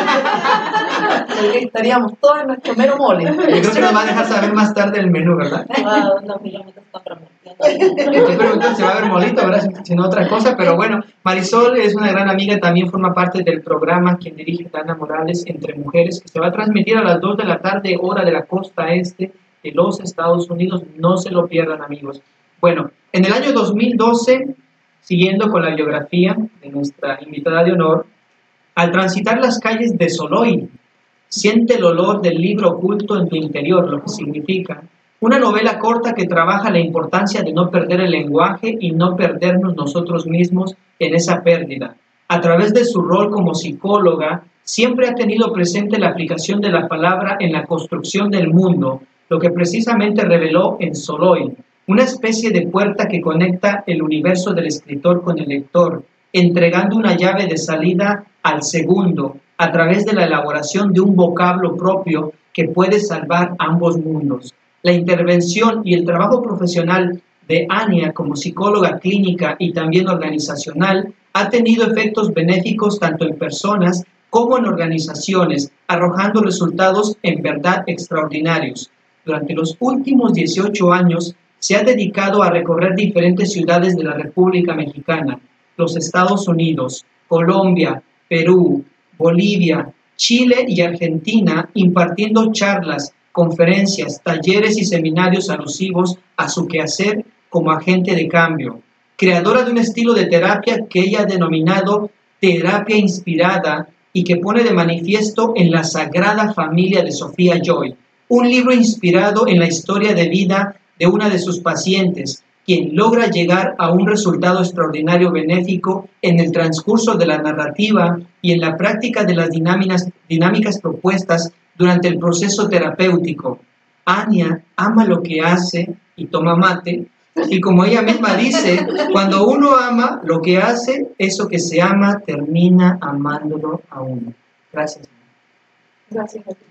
Porque estaríamos todos en nuestro mero mole. Yo creo que nos va a dejar saber más tarde el menú, ¿verdad? No, mira, me está prometiendo. Estoy preguntando si va a haber molito, ¿verdad? Si no otra cosa, pero bueno, Marisol es una gran amiga, también forma parte del programa quien dirige Dana Morales Entre Mujeres, que se va a transmitir a las 2 de la tarde, hora de la costa este de los Estados Unidos. No se lo pierdan, amigos. Bueno, en el año 2012, siguiendo con la biografía de nuestra invitada de honor, al transitar las calles de Soloy, siente el olor del libro oculto en tu interior, lo que significa una novela corta que trabaja la importancia de no perder el lenguaje y no perdernos nosotros mismos en esa pérdida. A través de su rol como psicóloga, siempre ha tenido presente la aplicación de la palabra en la construcción del mundo, lo que precisamente reveló en Soloy, una especie de puerta que conecta el universo del escritor con el lector, entregando una llave de salida al segundo a través de la elaboración de un vocablo propio que puede salvar ambos mundos. La intervención y el trabajo profesional de Ania como psicóloga clínica y también organizacional ha tenido efectos benéficos tanto en personas como en organizaciones, arrojando resultados en verdad extraordinarios. Durante los últimos 18 años, se ha dedicado a recorrer diferentes ciudades de la República Mexicana, los Estados Unidos, Colombia, Perú, Bolivia, Chile y Argentina, impartiendo charlas, conferencias, talleres y seminarios alusivos a su quehacer como agente de cambio. Creadora de un estilo de terapia que ella ha denominado terapia inspirada y que pone de manifiesto en la Sagrada Familia de Sofía Joy, un libro inspirado en la historia de vida de una de sus pacientes, quien logra llegar a un resultado extraordinario benéfico en el transcurso de la narrativa y en la práctica de las dinámicas propuestas durante el proceso terapéutico. Ania ama lo que hace y toma mate, y como ella misma dice, cuando uno ama lo que hace, eso que se ama termina amándolo a uno. Gracias. Gracias a ti.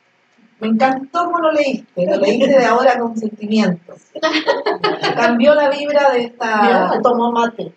Me encantó cómo lo leíste de ahora con sentimientos. Cambió la vibra de esta... Mira, tomó mate.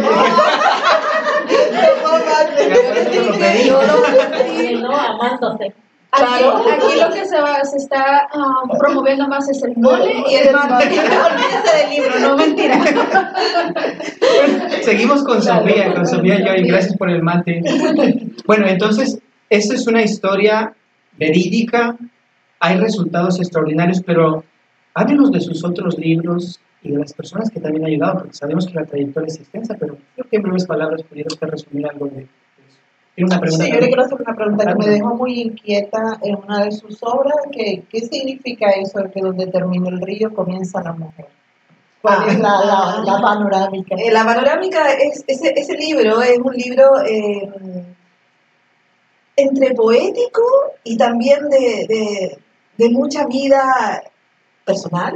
No, amándose. Claro. Aquí lo que se está promoviendo más es el mole y el mate. Olvídese del libro, no mentira. Seguimos con Sofía Joy, gracias por el mate. Bueno, entonces, esta es una historia verídica, hay resultados extraordinarios, pero háblenos de sus otros libros y de las personas que también han ayudado, porque sabemos que la trayectoria es extensa, pero creo que en breves palabras pudiera usted resumir algo de eso. Tiene una pregunta. Sí, yo le quiero hacer una pregunta que me Claro. dejó muy inquieta en una de sus obras. ¿Qué significa eso de que donde termina el río comienza la mujer? ¿Cuál es la panorámica? La panorámica ese libro es un libro entre poético y también de mucha vida personal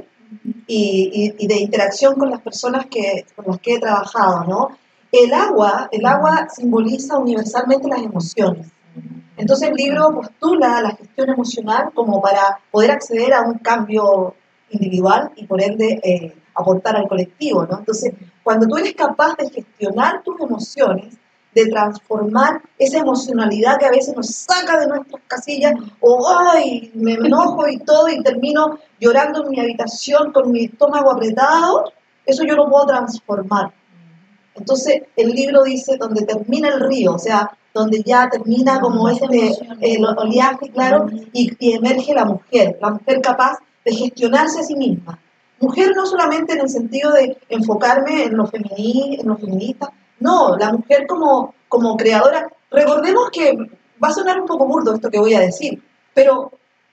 y de interacción con las personas con las que he trabajado, ¿no? El agua simboliza universalmente las emociones. Entonces el libro postula la gestión emocional como para poder acceder a un cambio individual y por ende aportar al colectivo, ¿no? Entonces, cuando tú eres capaz de gestionar tus emociones, de transformar esa emocionalidad que a veces nos saca de nuestras casillas, o ¡ay! Me enojo y todo y termino llorando en mi habitación con mi estómago apretado, eso yo lo puedo transformar. Entonces el libro dice donde termina el río, o sea, donde ya termina como el oleaje, claro, y emerge la mujer capaz de gestionarse a sí misma. Mujer no solamente en el sentido de enfocarme en lo feminista, no, la mujer como creadora. Recordemos que va a sonar un poco burdo esto que voy a decir, pero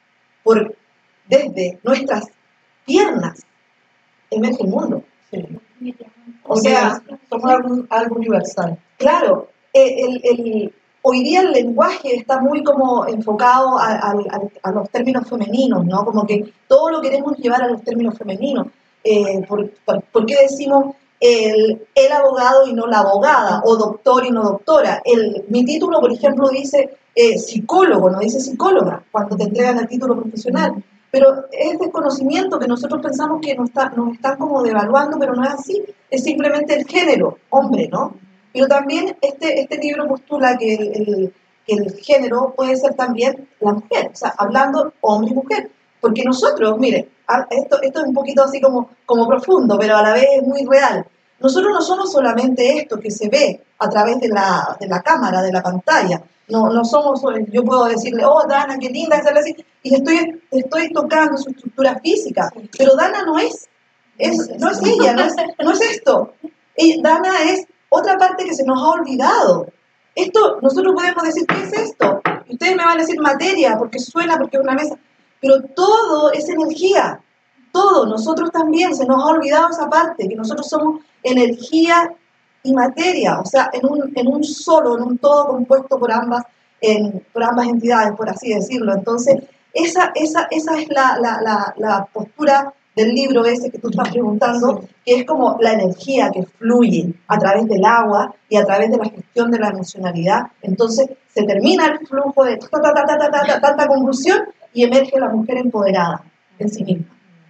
desde nuestras piernas emerge el mundo. Sí. O sea, somos algo universal. claro, hoy día el lenguaje está muy como enfocado a los términos femeninos, ¿no? Como que todo lo queremos llevar a los términos femeninos. ¿Por qué decimos el abogado y no la abogada? O doctor y no doctora. Mi título, por ejemplo, dice psicólogo, no dice psicóloga, cuando te entregan el título profesional. Pero es desconocimiento que nosotros pensamos que nos están como devaluando, pero no es así. Es simplemente el género, hombre, ¿no? Pero también este libro postula que el género puede ser también la mujer, o sea, hablando hombre y mujer. Porque nosotros, mire, esto es un poquito así como profundo, pero a la vez es muy real. Nosotros no somos solamente esto que se ve a través de la cámara, de la pantalla. No somos, yo puedo decirle, oh, Dana, qué linda, así, y estoy tocando su estructura física, pero Dana no es ella, no es esto. Dana es otra parte que se nos ha olvidado. Esto, nosotros podemos decir, ¿qué es esto? Y ustedes me van a decir materia, porque suena, porque es una mesa, pero todo es energía, todo, nosotros también, se nos ha olvidado esa parte, que nosotros somos energía y materia, o sea, en un todo compuesto por ambas entidades, por así decirlo. Entonces, esa es la postura del libro ese que tú estás preguntando, que es como la energía que fluye a través del agua y a través de la gestión de la emocionalidad. Entonces, se termina el flujo de tanta convulsión y emerge la mujer empoderada en sí misma.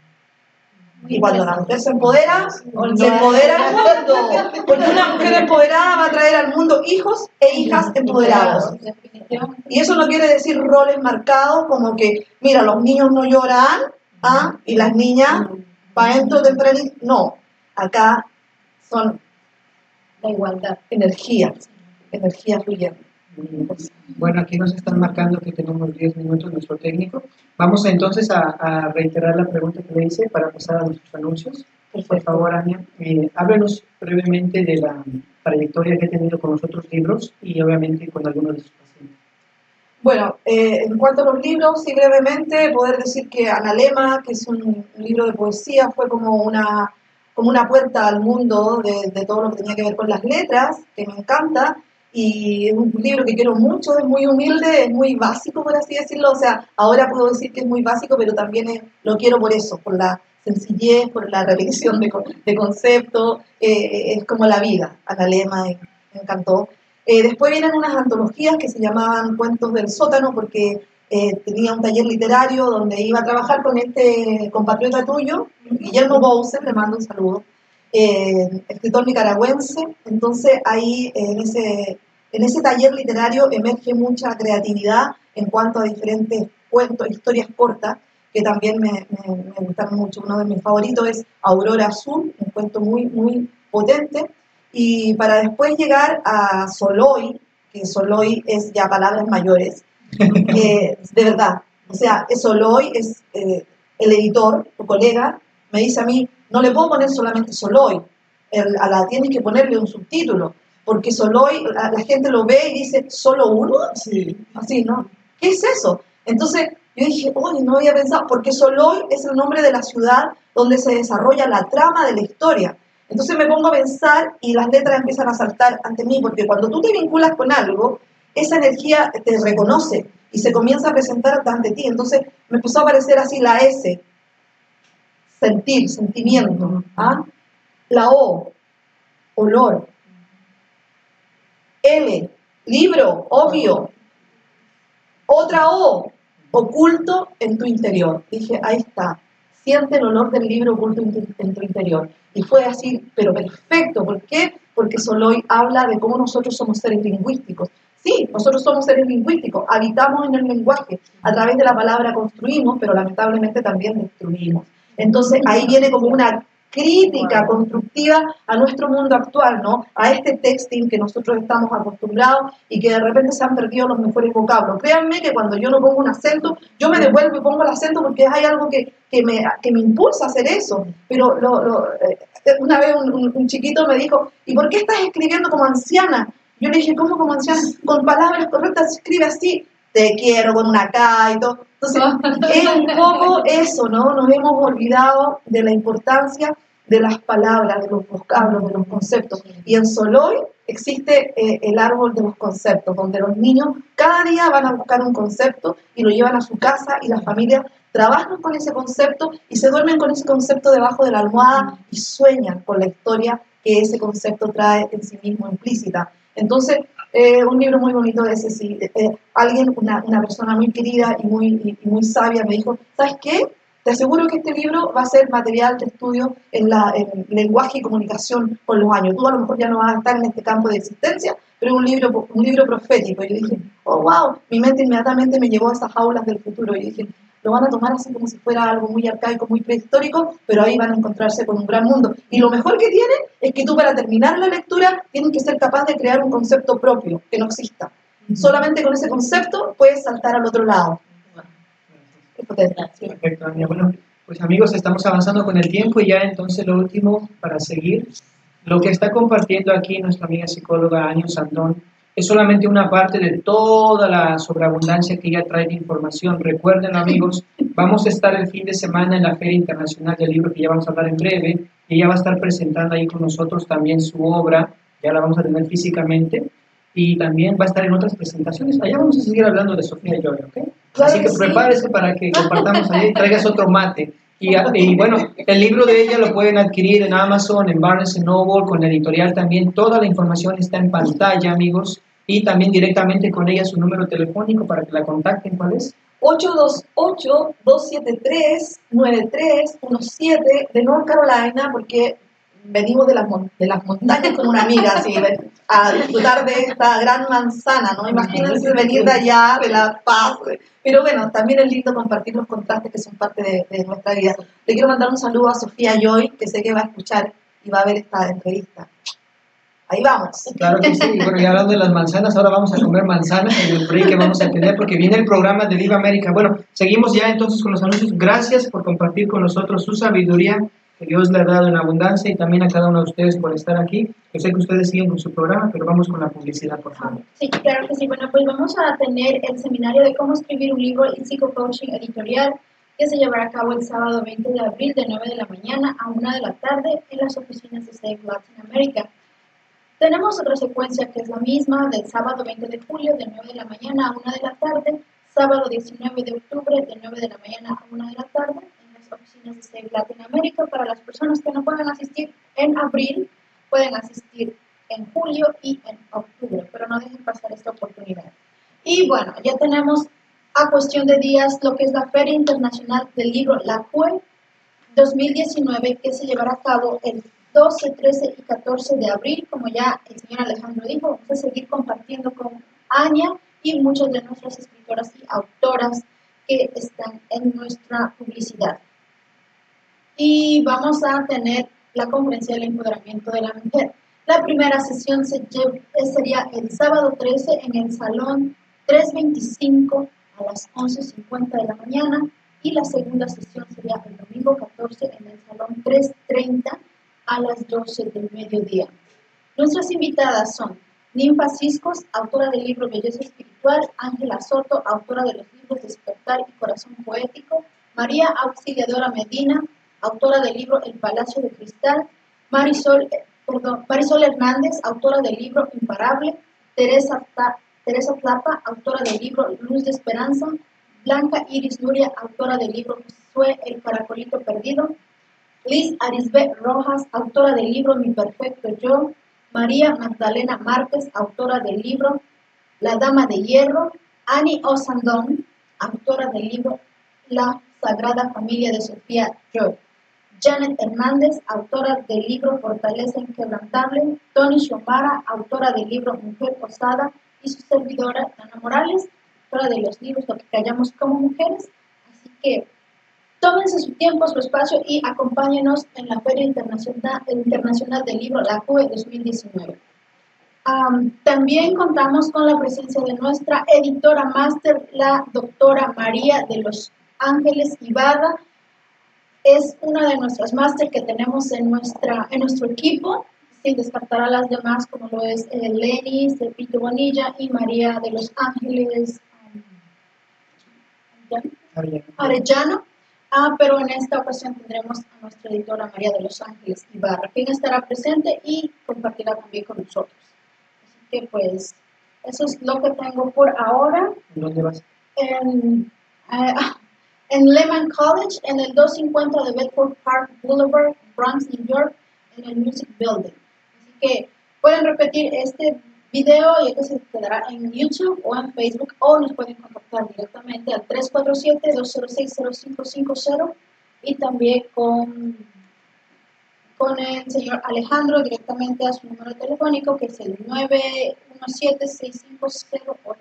Y cuando la mujer se empodera el mundo. Porque una mujer empoderada va a traer al mundo hijos e hijas empoderados. Y eso no quiere decir roles marcados como que, mira, los niños no lloran, y las niñas para adentro tempranito. No, acá son La igualdad. energía fluyendo. Bueno, aquí nos están marcando que tenemos 10 minutos nuestro técnico. Vamos entonces a reiterar la pregunta que le hice para pasar a nuestros anuncios. Por favor, Ania, háblenos brevemente de la trayectoria que ha tenido con los otros libros y obviamente con algunos de sus pacientes. Bueno, en cuanto a los libros, sí, brevemente, poder decir que Analema, que es un libro de poesía, fue como una puerta al mundo de todo lo que tenía que ver con las letras, que me encanta, y es un libro que quiero mucho, es muy humilde, es muy básico, por así decirlo. O sea, ahora puedo decir que es muy básico, pero también lo quiero por eso, por la sencillez, por la repetición de conceptos. Es como la vida. Analema me encantó. Después vienen unas antologías que se llamaban Cuentos del Sótano, porque tenía un taller literario donde iba a trabajar con este compatriota tuyo, Guillermo Bouser, le mando un saludo, escritor nicaragüense. Entonces ahí en ese taller literario emerge mucha creatividad en cuanto a diferentes cuentos, historias cortas, que también me gustaron mucho. Uno de mis favoritos es Aurora Azul, un cuento muy, muy potente. Y para después llegar a Soloy, que Soloy es ya palabras mayores, de verdad. O sea, Soloy es el editor, tu colega, me dice a mí, no le puedo poner solamente Soloy, tienes que ponerle un subtítulo. porque Soloy, la gente lo ve y dice, ¿solo uno? Sí. Así, ¿no? ¿Qué es eso? Entonces yo dije, oye, no había pensado, porque Soloy es el nombre de la ciudad donde se desarrolla la trama de la historia. Entonces me pongo a pensar y las letras empiezan a saltar ante mí, porque cuando tú te vinculas con algo, esa energía te reconoce y se comienza a presentar ante ti. Entonces me empezó a aparecer así la S, sentir, sentimiento. ¿Ah? La O, olor. L, libro, obvio. Otra O, oculto en tu interior. Dije, ahí está. Siente el olor del libro oculto en tu interior. Y fue así, pero perfecto. ¿Por qué? Porque Soloy habla de cómo nosotros somos seres lingüísticos. Sí, nosotros somos seres lingüísticos, habitamos en el lenguaje. A través de la palabra construimos, pero lamentablemente también destruimos. Entonces ahí viene como una crítica constructiva a nuestro mundo actual, ¿no? A este texting que nosotros estamos acostumbrados y que de repente se han perdido los mejores vocablos. Créanme que cuando yo no pongo un acento, yo me devuelvo y pongo el acento porque hay algo que me impulsa a hacer eso. Pero una vez un chiquito me dijo, ¿y por qué estás escribiendo como anciana? Yo le dije, ¿cómo como anciana? Con palabras correctas escribe así, te quiero con una K y todo. Entonces, es un poco eso, ¿no? Nos hemos olvidado de la importancia de las palabras, de los vocablos, de los conceptos. Y en Soloy existe el árbol de los conceptos, donde los niños cada día van a buscar un concepto y lo llevan a su casa y las familias trabajan con ese concepto y se duermen con ese concepto debajo de la almohada y sueñan con la historia que ese concepto trae en sí mismo implícita. Entonces, un libro muy bonito ese, sí. Alguien, una persona muy querida y muy sabia me dijo, ¿sabes qué? Te aseguro que este libro va a ser material de estudio en lenguaje y comunicación con los años. Tú a lo mejor ya no vas a estar en este campo de existencia, pero es un libro profético. Y yo dije, oh, wow, mi mente inmediatamente me llevó a esas jaulas del futuro. Y dije, lo van a tomar así como si fuera algo muy arcaico, muy prehistórico, pero ahí van a encontrarse con un gran mundo. Y lo mejor que tiene es que tú para terminar la lectura tienes que ser capaz de crear un concepto propio, que no exista. Solamente con ese concepto puedes saltar al otro lado. Perfecto, Ania. Bueno, pues amigos, estamos avanzando con el tiempo y ya entonces lo último para seguir. Lo que está compartiendo aquí nuestra amiga psicóloga Ania Sandón es solamente una parte de toda la sobreabundancia que ella trae de información. Recuerden, amigos, vamos a estar el fin de semana en la Feria Internacional del Libro, que ya vamos a hablar en breve, y ella va a estar presentando ahí con nosotros también su obra, ya la vamos a tener físicamente, y también va a estar en otras presentaciones. Allá vamos a seguir hablando de Sofía Joy, ¿ok? Claro. Así que prepárese para que compartamos ahí y traigas otro mate. Y bueno, el libro de ella lo pueden adquirir en Amazon, en Barnes Noble, con la editorial también. Toda la información está en pantalla, amigos. Y también directamente con ella su número telefónico para que la contacten. ¿Cuál es? 828-273-9317 de North Carolina, porque venimos de las montañas con una amiga, así, a disfrutar de esta gran manzana, ¿no? Imagínense venir de allá, de La Paz. Pero bueno, también es lindo compartir los contrastes que son parte de nuestra vida. Le quiero mandar un saludo a Sofía Joy, que sé que va a escuchar y va a ver esta entrevista. Ahí vamos. Claro que sí. Bueno, ya hablando de las manzanas, ahora vamos a comer manzanas en el break que vamos a tener porque viene el programa de Viva América. Bueno, seguimos ya entonces con los anuncios. Gracias por compartir con nosotros su sabiduría que Dios le ha dado en abundancia y también a cada uno de ustedes por estar aquí. Yo sé que ustedes siguen con su programa, pero vamos con la publicidad, por favor. Sí, claro que sí. Bueno, pues vamos a tener el seminario de cómo escribir un libro y psicocoaching editorial que se llevará a cabo el sábado 20 de abril de 9 de la mañana a 1 de la tarde en las oficinas de Save Latin America. Tenemos otra secuencia que es la misma del sábado 20 de julio de 9 de la mañana a 1 de la tarde, sábado 19 de octubre de 9 de la mañana a 1 de la tarde en las oficinas de Save Latin America. Para las personas que no pueden asistir en abril, pueden asistir en julio y en octubre, pero no dejen pasar esta oportunidad. Y bueno, ya tenemos a cuestión de días lo que es la Feria Internacional del Libro, la CUE 2019, que se llevará a cabo el 12, 13 y 14 de abril. Como ya el señor Alejandro dijo, vamos a seguir compartiendo con Ania y muchas de nuestras escritoras y autoras que están en nuestra publicidad. Y vamos a tener la conferencia del empoderamiento de la mujer. La primera sesión sería el sábado 13 en el salón 325 a las 11:50 de la mañana y la segunda sesión sería el domingo 14 en el salón 330 a las 12 del mediodía. Nuestras invitadas son Ninfa Ciscos, autora del libro Belleza Espiritual, Ángela Soto, autora de los libros Despertar y Corazón Poético, María Auxiliadora Medina, autora del libro El Palacio de Cristal, Marisol Hernández, autora del libro Imparable, Teresa Tlapa, autora del libro Luz de Esperanza, Blanca Iris Nuria, autora del libro Josué el Caracolito Perdido, Liz Arisbe Rojas, autora del libro Mi Perfecto Yo, María Magdalena Márquez, autora del libro La Dama de Hierro, Annie Osandón, autora del libro La Sagrada Familia de Sofía Joy, Janet Hernández, autora del libro Fortaleza Inquebrantable, Tony Xiomara, autora del libro Mujer Osada, y su servidora, Ana Morales, autora de los libros Lo que callamos como mujeres. Así que tómense su tiempo, su espacio y acompáñenos en la Feria Internacional del Libro, la FUE 2019. También contamos con la presencia de nuestra editora máster, la doctora María de los Ángeles Ibarra. Es una de nuestras máster que tenemos en nuestro equipo, sin descartar a las demás, como lo es Lenny, Cepito Bonilla y María de los Ángeles Arellano. Pero en esta ocasión tendremos a nuestra editora María de los Ángeles Ibarra, quien estará presente y compartirá también con nosotros. Así que pues, eso es lo que tengo por ahora. ¿Dónde vas? En Lehman College, en el 250 de Bedford Park Boulevard, Bronx, New York, en el Music Building. Así que pueden repetir este video, ya que se quedará en YouTube o en Facebook, o nos pueden contactar directamente al 347-206-0550 y también con el señor Alejandro directamente a su número telefónico, que es el 917-650-8762.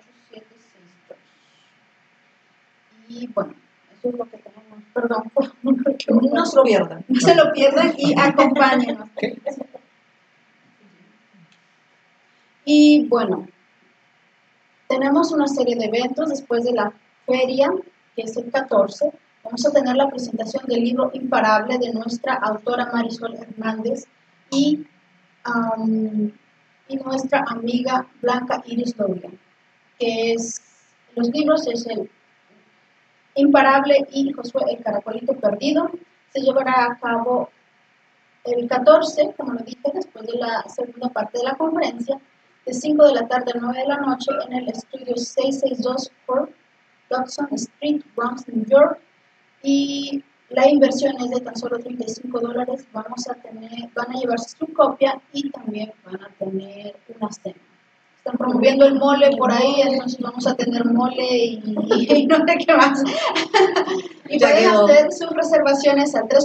Y bueno, eso es lo que tenemos. Perdón, No se lo pierdan. no se lo pierdan y acompáñenos. Y bueno, tenemos una serie de eventos después de la feria, que es el 14. Vamos a tener la presentación del libro Imparable de nuestra autora Marisol Hernández y nuestra amiga Blanca Iris Nuria, que los libros es el Imparable y Josué el Caracolito Perdido. Se llevará a cabo el 14, como lo dije, después de la segunda parte de la conferencia, de 5 de la tarde a 9 de la noche en el estudio 662 por Dodson Street, Bronx, New York. Y la inversión es de tan solo $35. Van a llevarse su copia y también van a tener una cena. Están promoviendo el mole por ahí, entonces vamos a tener mole y no sé qué más. Y pueden hacer sus reservaciones al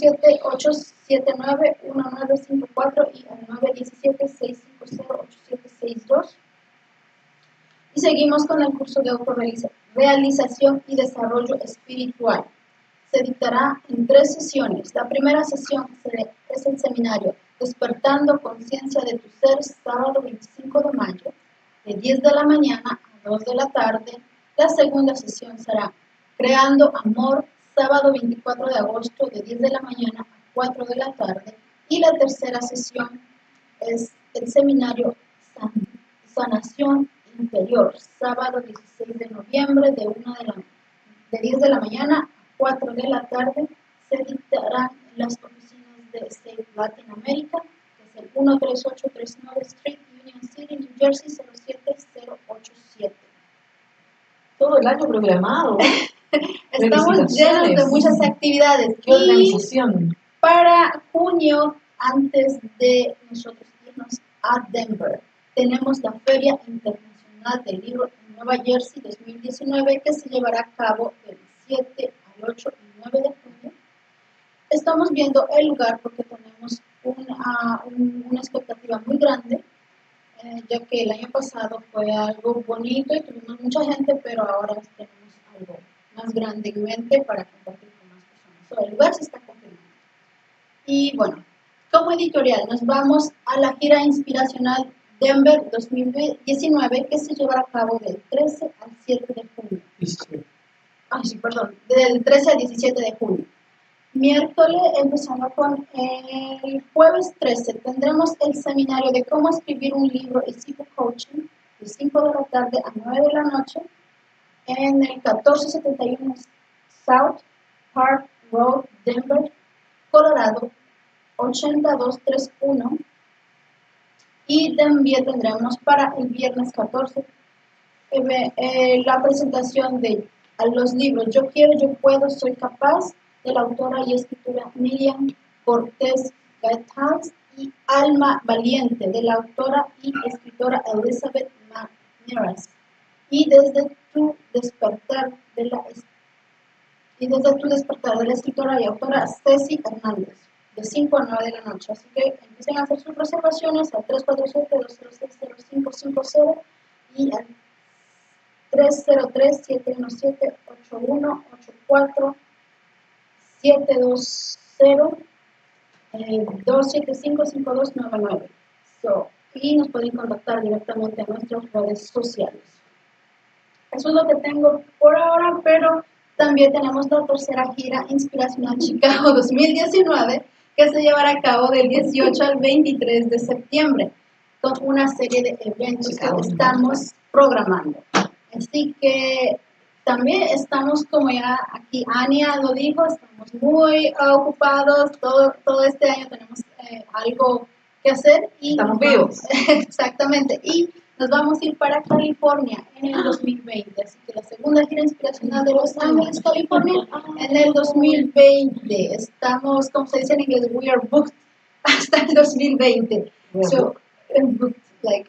347-879-1954 y al 917-650-8762. Y seguimos con el curso de autorrealización y desarrollo espiritual. Se dictará en 3 sesiones. La primera sesión es el seminario Despertando Conciencia de tu Ser, sábado 25 de mayo, de 10 de la mañana a 2 de la tarde. La segunda sesión será Creando Amor, sábado 24 de agosto, de 10 de la mañana a 4 de la tarde. Y la tercera sesión es el seminario Sanación Interior, sábado 16 de noviembre, de 10 de la mañana a 4 de la tarde. Se dictarán en las oficinas de Save Latin America, que es el 13839 Street, Union City, New Jersey, 07087. Todo el año programado. Estamos llenos de muchas actividades. ¡Qué organización! Para junio, antes de nosotros irnos a Denver, tenemos la Feria Internacional del Libro en Nueva Jersey 2019, que se llevará a cabo del 7 al 8 y 9 de junio. Estamos viendo el lugar porque tenemos una expectativa muy grande, ya que el año pasado fue algo bonito y tuvimos mucha gente, pero ahora tenemos algo más grande en mente para compartir con más personas. El lugar se está confirmando. Y bueno, como editorial nos vamos a la gira inspiracional Denver 2019, que se llevará a cabo del 13 al 7 de junio. Del 13 al 17 de junio. miércoles, empezando con el jueves 13, tendremos el seminario de cómo escribir un libro y psico-coaching de 5 de la tarde a 9 de la noche en el 1471 South Park Road, Denver, Colorado, 82231. Y también tendremos para el viernes 14 la presentación de los libros Yo quiero, yo puedo, soy capaz, de la autora y escritora Miriam Cortés Gaitán, y Alma Valiente, de la autora y escritora Elizabeth McNaras. Y desde tu despertar de la escritora y autora Ceci Hernández, de 5 a 9 de la noche. Así que empiecen a hacer sus reservaciones al 347-206-0550 y al 303-717-811-4-720-275-5299. Y nos pueden contactar directamente en nuestras redes sociales. Eso es lo que tengo por ahora, pero también tenemos la tercera gira Inspiracional Chicago 2019, que se llevará a cabo del 18 al 23 de septiembre, con una serie de eventos que estamos programando. Así que también estamos, como ya aquí Ania lo dijo, estamos muy ocupados, todo este año tenemos algo que hacer. Y estamos vivos. Exactamente, y nos vamos a ir para California en el 2020, así que la segunda gira inspiracional de Los Ángeles, California, en el 2020. Estamos, como se dice en inglés, we are booked hasta el 2020. So, booked, like,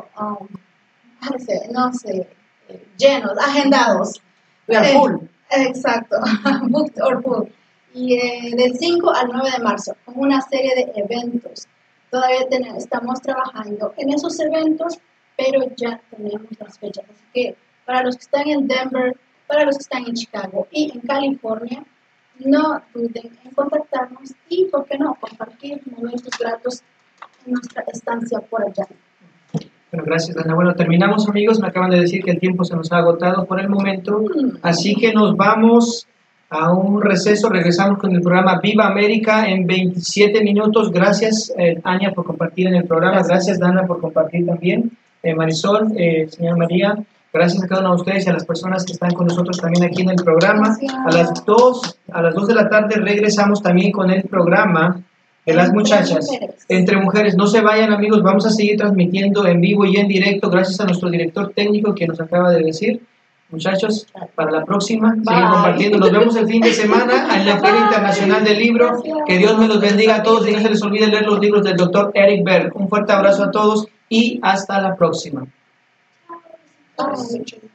no sé, llenos, agendados. We are full. Exacto, booked or full. Y del 5 al 9 de marzo, con una serie de eventos. Todavía estamos trabajando en esos eventos, pero ya tenemos las fechas. Así que para los que están en Denver, para los que están en Chicago y en California, no duden en contactarnos y, ¿por qué no?, compartir momentos gratos en nuestra estancia por allá. Bueno, gracias, Ana. Bueno, terminamos, amigos. Me acaban de decir que el tiempo se nos ha agotado por el momento, así que nos vamos a un receso. Regresamos con el programa Viva América en 27 minutos. Gracias, Ania, por compartir en el programa. Gracias, Dana, por compartir también. Marisol, señora María, gracias a cada uno de ustedes y a las personas que están con nosotros también aquí en el programa. A las 2 de la tarde regresamos también con el programa de las muchachas, entre mujeres. No se vayan, amigos, vamos a seguir transmitiendo en vivo y en directo, gracias a nuestro director técnico que nos acaba de decir. Muchachos, para la próxima, siguen compartiendo. Nos vemos el fin de semana en la Feria Internacional del Libro. Que Dios me los bendiga a todos y no se les olvide leer los libros del doctor Eric Berg. Un fuerte abrazo a todos y hasta la próxima.